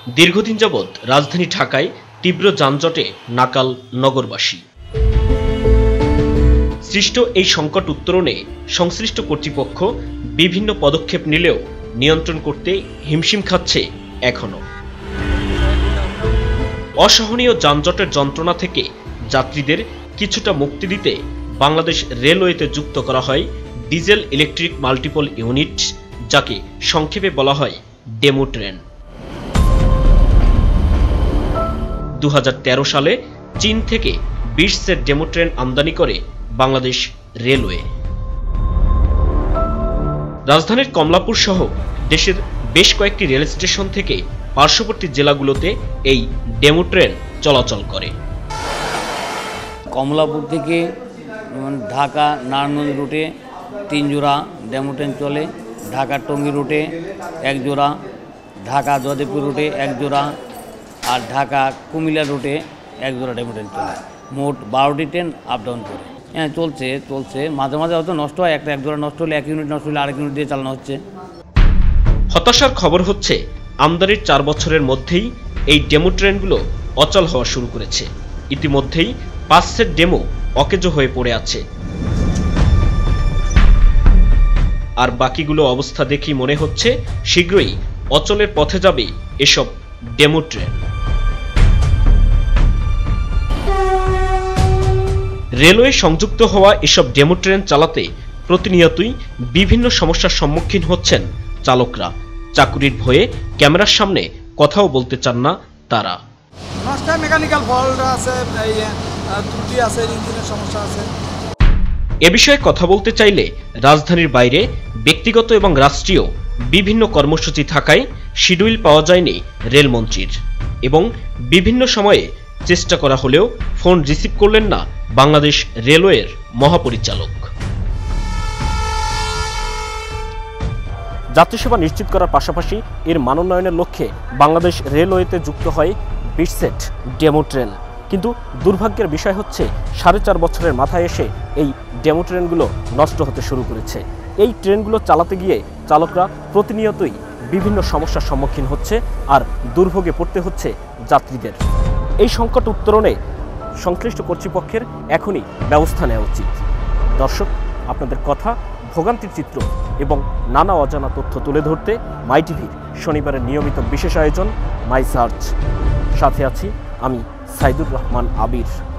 দীর্ঘদিন যাবৎ রাজধানী ঢাকায় তীব্র যানজটে নাকাল নগরবাসী। সৃষ্ট এই সংকট উত্তরণে সংশ্লিষ্ট কর্তৃপক্ষ বিভিন্ন পদক্ষেপ নিলেও নিয়ন্ত্রণ করতে হিমশিম খাচ্ছে এখনো। অসহনীয় যানজটের যন্ত্রণা থেকে যাত্রীদের কিছুটা মুক্তি দিতে বাংলাদেশ রেলওয়েতে যুক্ত করা হয় ডিজেল ইলেকট্রিক মাল্টিপল ইউনিট, যাকে সংক্ষেপে বলা হয় ডেমো ট্রেন। 2013 সালে চীন থেকে 20 সেট ডেমো ট্রেন আমদানি করে বাংলাদেশ রেলওয়ে। রাজধানীর কমলাপুর সহ দেশের বেশ কয়েকটি রেল স্টেশন থেকে পার্শ্ববর্তী জেলাগুলোতে এই ডেমো ট্রেন চলাচল করে। কমলাপুর থেকে ঢাকা নারায়ণগঞ্জ রুটে 3 জোড়া ডেমো ট্রেন চলে, ঢাকা টঙ্গী রুটে 1 জোড়া, ঢাকা যদেপুর রুটে 1 জোড়া, আর ঢাকা কুমিল্লা রুটে 1 জোড়া ডেমো ট্রেন চলে। মোট 12টি ট্রেন আপ ডাউন করে। হ্যাঁ, চলছে মাঝে মাঝে হয়তো নষ্ট হয়, এক জোড়া নষ্ট হলে 1 ইউনিট নষ্ট হলে আরেক ইউনিট দিয়ে চালানো হচ্ছে। হতাশার খবর হচ্ছে আমদানির 4 বছরের মধ্যেই এই ডেমো ট্রেনগুলো অচল হওয়া শুরু করেছে। ইতিমধ্যেই 5 সেট ডেমো অকেজো হয়ে পড়ে আছে, আর বাকিগুলো অবস্থা দেখি মনে হচ্ছে শীঘ্রই অচলের পথে যাবে এসব ডেমো ট্রেন। রেলওয়ে সংযুক্ত হওয়া এসব ডেমো ট্রেন চালাতে প্রতিনিয়তই বিভিন্ন সমস্যার সম্মুখীন হচ্ছেন চালকরা। চাকুরির ভয়ে ক্যামেরার সামনে কথাও বলতে চান না তারা। মেকানিক্যাল ফল্ট আছে, ত্রুটি আছে, ইঞ্জিনের সমস্যা আছে। এ বিষয়ে কথা বলতে চাইলে রাজধানীর বাইরে ব্যক্তিগত এবং রাষ্ট্রীয় বিভিন্ন কর্মসূচি থাকায় শিডিউল পাওয়া যায়নি রেলমন্ত্রীর, এবং বিভিন্ন সময়ে চেষ্টা করা হলেও ফোন রিসিভ করলেন না বাংলাদেশ রেলওয়ের মহাপরিচালক। যাত্রীসেবা নিশ্চিত করার পাশাপাশি এর মানোন্নয়নের লক্ষ্যে বাংলাদেশ রেলওয়েতে যুক্ত হয় 20 সেট ডেমো ট্রেন। কিন্তু দুর্ভাগ্যের বিষয় হচ্ছে 4.5 বছরের মাথায় এসে এই ডেমো ট্রেনগুলো নষ্ট হতে শুরু করেছে। এই ট্রেনগুলো চালাতে গিয়ে চালকরা প্রতিনিয়তই বিভিন্ন সমস্যার সম্মুখীন হচ্ছে, আর দুর্ভোগে পড়তে হচ্ছে যাত্রীদের। এই সংকট উত্তরণে সংশ্লিষ্ট কর্তৃপক্ষের এখনই ব্যবস্থা নেওয়া উচিত। দর্শক, আপনাদের কথা, ভোগান্তির চিত্র এবং নানা অজানা তথ্য তুলে ধরতে মাই টিভির শনিবারের নিয়মিত বিশেষ আয়োজন মাই সার্চ। সাথে আছি আমি সাইদুর রহমান আবির।